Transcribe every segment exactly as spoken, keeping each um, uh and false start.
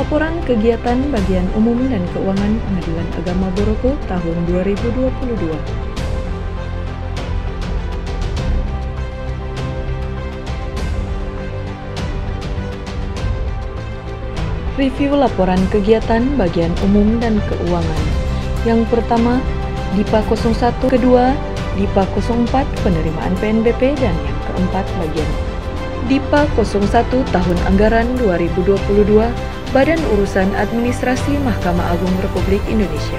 Laporan kegiatan Bagian Umum dan Keuangan Pengadilan Agama Boroko tahun dua ribu dua puluh dua. Review laporan kegiatan Bagian Umum dan Keuangan. Yang pertama, Dipa nol satu, kedua, Dipa nol empat penerimaan P N B P, dan yang keempat bagian Dipa nol satu tahun anggaran dua ribu dua puluh dua Badan Urusan Administrasi Mahkamah Agung Republik Indonesia.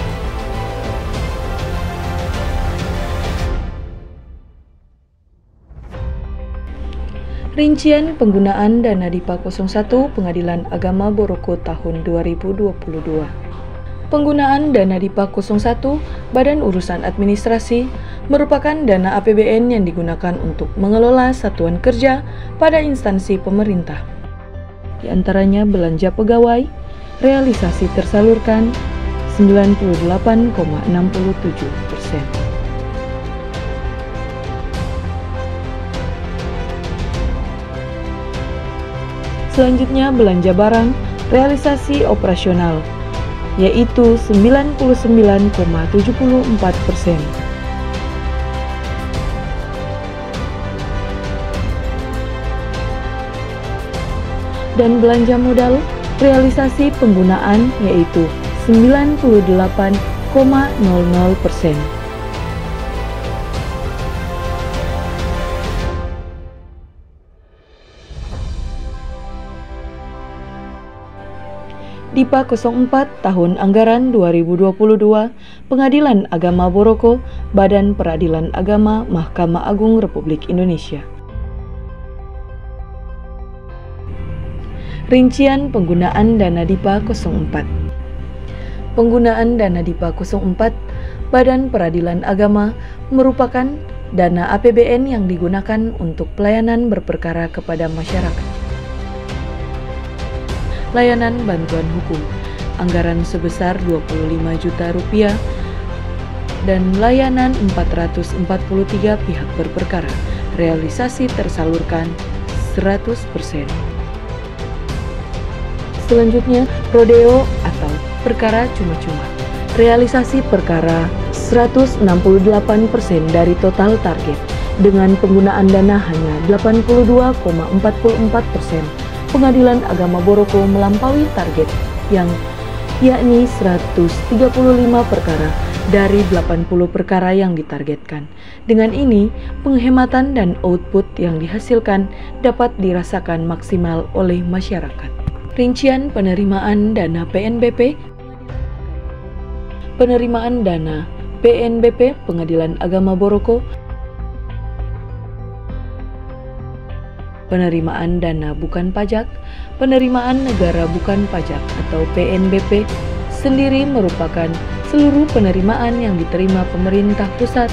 Rincian penggunaan dana Dipa nol satu Pengadilan Agama Boroko tahun dua ribu dua puluh dua. Penggunaan dana Dipa nol satu Badan Urusan Administrasi merupakan dana A P B N yang digunakan untuk mengelola satuan kerja pada instansi pemerintah. Di antaranya belanja pegawai, realisasi tersalurkan sembilan puluh delapan koma enam tujuh persen. Selanjutnya belanja barang, realisasi operasional, yaitu sembilan puluh sembilan koma tujuh empat persen. Dan belanja modal, realisasi penggunaan, yaitu sembilan puluh delapan koma nol nol persen. Dipa nol empat tahun anggaran dua ribu dua puluh dua Pengadilan Agama Boroko, Badan Peradilan Agama Mahkamah Agung Republik Indonesia. Rincian penggunaan dana Dipa nol empat. Penggunaan dana Dipa nol empat Badan Peradilan Agama merupakan dana A P B N yang digunakan untuk pelayanan berperkara kepada masyarakat. Layanan bantuan hukum, anggaran sebesar dua puluh lima juta rupiah, dan layanan empat ratus empat puluh tiga pihak berperkara, realisasi tersalurkan seratus persen. Selanjutnya, rodeo atau perkara cuma-cuma. Realisasi perkara seratus enam puluh delapan persen dari total target, dengan penggunaan dana hanya delapan puluh dua koma empat empat persen. Pengadilan Agama Boroko melampaui target yang yakni seratus tiga puluh lima perkara dari delapan puluh perkara yang ditargetkan. Dengan ini, penghematan dan output yang dihasilkan dapat dirasakan maksimal oleh masyarakat. Rincian penerimaan dana P N B P. Penerimaan dana P N B P Pengadilan Agama Boroko. Penerimaan dana bukan pajak, penerimaan negara bukan pajak atau P N B P sendiri merupakan seluruh penerimaan yang diterima pemerintah pusat.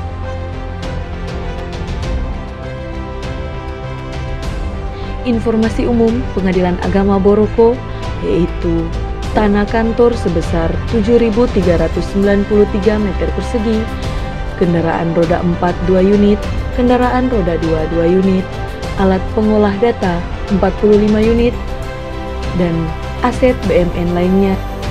Informasi umum Pengadilan Agama Boroko, yaitu tanah kantor sebesar tujuh ribu tiga ratus sembilan puluh tiga meter persegi, kendaraan roda empat dua unit, kendaraan roda dua dua unit, alat pengolah data empat puluh lima unit, dan aset B M N lainnya.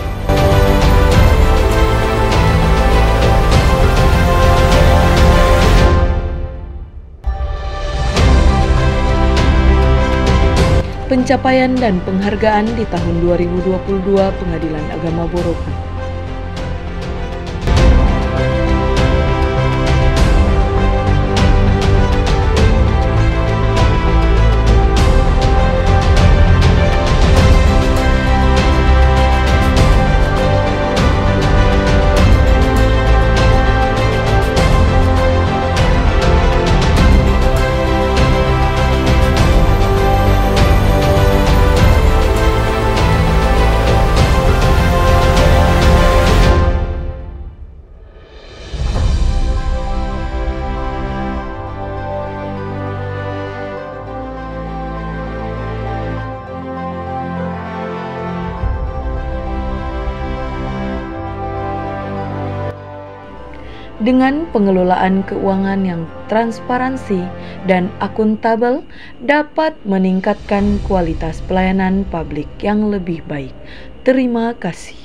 Pencapaian dan penghargaan di tahun dua ribu dua puluh dua Pengadilan Agama Boroko. Dengan pengelolaan keuangan yang transparansi dan akuntabel dapat meningkatkan kualitas pelayanan publik yang lebih baik. Terima kasih.